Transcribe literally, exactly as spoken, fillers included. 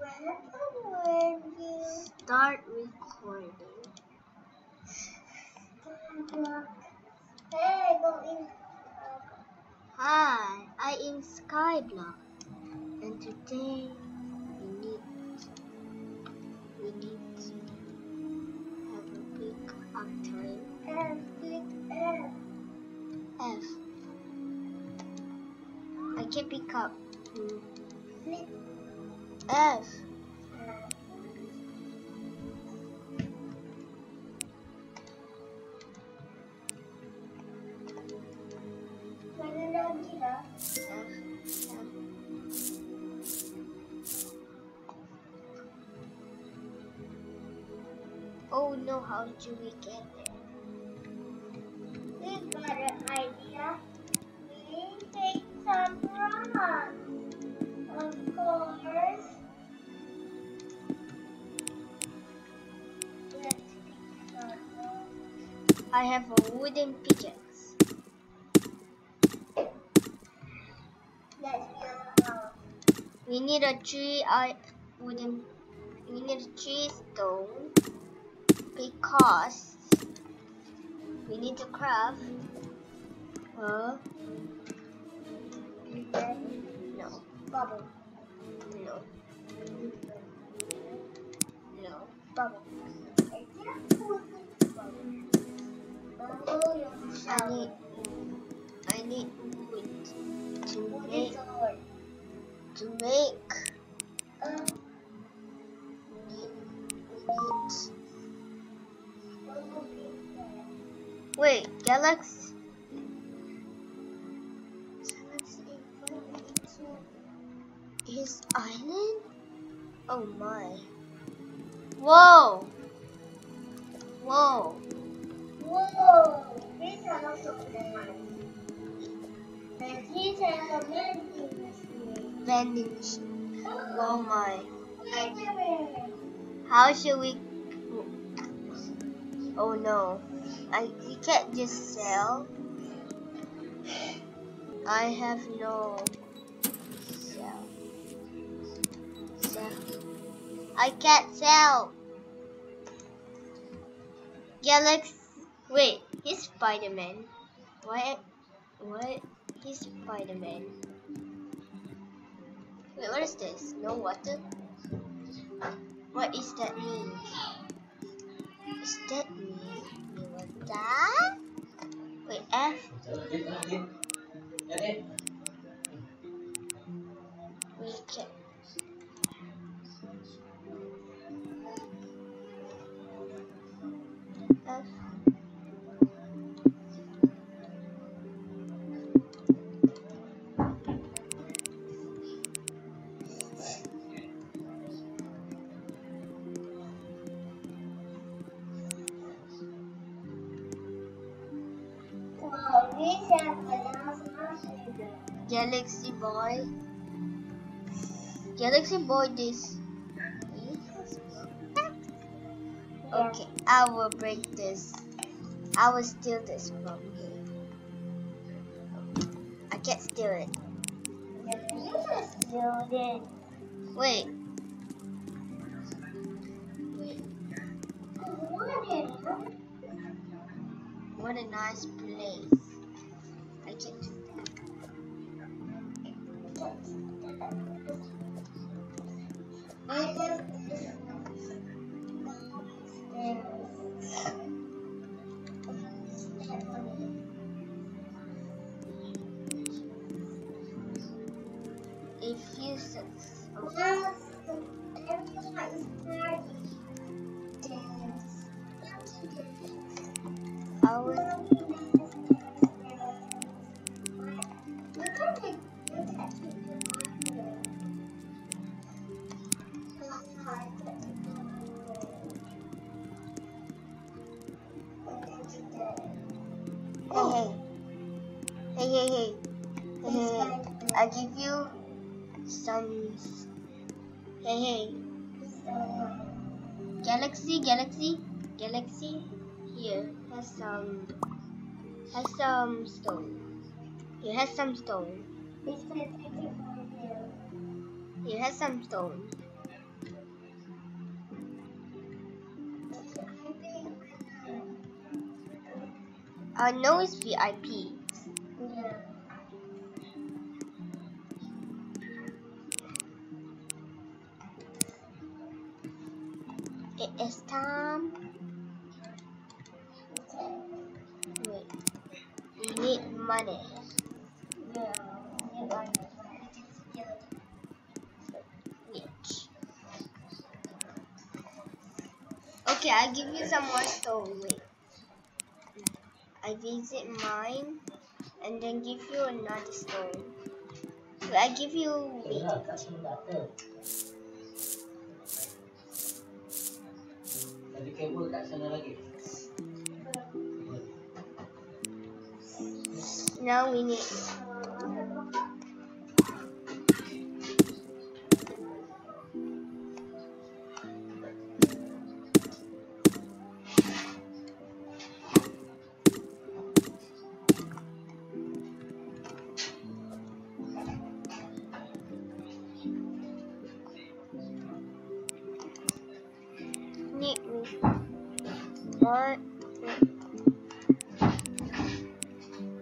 Start recording. Hey, go in. Hi, I in Skyblock, and today we need we need to have a big uptime. F, click F. F. I can pick up. Hmm. Click F. F. Mana lagi lah? F. F. Oh no, how do we get there? We got an idea. We take some rocks. Of course. Let's pick some rocks. I have a wooden pickaxe. Let's build a house. We need a tree. I wooden. We need a tree stone because we need to craft. Huh? No. Bubble. No. No. Bubble. Bubble, your I need. I need wood to Wooden make sword. to make. Um, Need, we need. bubble paper. Wait, Galaxy. His island? Oh my. Whoa! Whoa! Whoa! These are also plants. And these are the vending machine. Vending machine. Oh my. Wait a minute. How should we? Oh no. I we can't just sell. I have no sell. Sell. I can't sell. Galaxy. Wait, he's Spider-Man. What? What? He's Spider-Man. Wait, what is this? No water? What is that mean? Is that mean? Water? Wait, F? We can. F. Wow, these are bananas. Galaxy Boy. Galaxy Boy this. Okay, I will break this. I will steal this from him. I can't steal it. You just build it. Wait. Wait. What a nice place. I can't do that. I just If you succeed. I will. Hey, hey, hey, hey, hey, hey, hey, I give you some. Hey, hey, Galaxy, Galaxy, Galaxy. Here has some, has some stone. Here has some stone. Here has some stone. I know it's V I P. Yeah. It is time. Wait, we need money. Yeah. Yeah. Which? Okay, I'll give you some more stone. Wait. I visit mine and then give you another stone. So I give you wheat. Now we need need one.